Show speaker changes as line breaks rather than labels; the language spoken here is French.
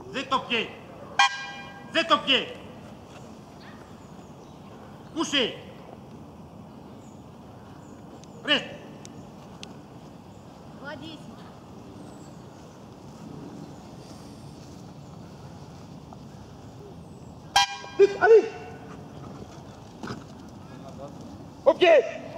C'est au pied. C'est au pied. Couché. Reste.
3-10.
Vite, allez. Au pied.